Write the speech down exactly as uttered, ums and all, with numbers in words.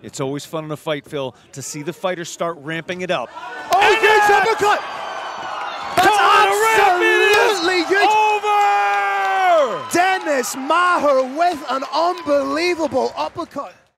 It's always fun in a fight, Phil, to see the fighters start ramping it up. Oh, huge uppercut! That's absolutely huge! Over! Denis Maher with an unbelievable uppercut.